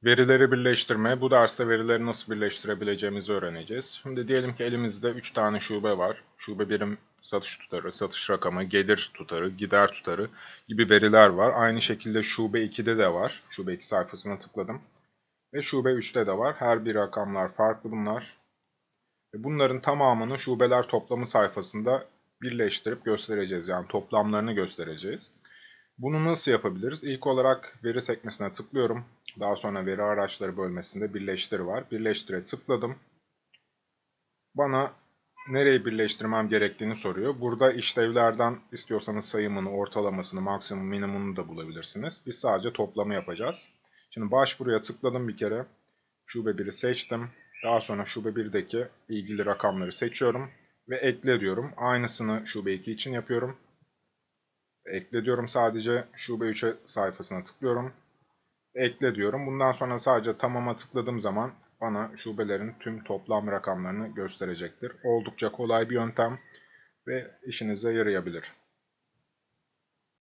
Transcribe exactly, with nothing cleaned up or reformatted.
Verileri birleştirme. Bu derste verileri nasıl birleştirebileceğimizi öğreneceğiz. Şimdi diyelim ki elimizde üç tane şube var. Şube birim satış tutarı, satış rakamı, gelir tutarı, gider tutarı gibi veriler var. Aynı şekilde şube ikide de var. Şube iki sayfasına tıkladım. Ve şube üçte de var. Her bir rakamlar farklı bunlar. Bunların tamamını şubeler toplamı sayfasında birleştirip göstereceğiz. Yani toplamlarını göstereceğiz. Bunu nasıl yapabiliriz? İlk olarak veri sekmesine tıklıyorum. Daha sonra veri araçları bölmesinde birleştir var. Birleştire tıkladım. Bana nereyi birleştirmem gerektiğini soruyor. Burada işlevlerden istiyorsanız sayımını, ortalamasını, maksimum, minimumunu da bulabilirsiniz. Biz sadece toplamı yapacağız. Şimdi başvuruya tıkladım bir kere. Şube biri seçtim. Daha sonra şube birdeki ilgili rakamları seçiyorum. Ve ekle diyorum. Aynısını şube iki için yapıyorum. Ekle diyorum sadece. Şube üçe sayfasına tıklıyorum. Ekle diyorum. Bundan sonra sadece tamama tıkladığım zaman bana şubelerin tüm toplam rakamlarını gösterecektir. Oldukça kolay bir yöntem ve işinize yarayabilir.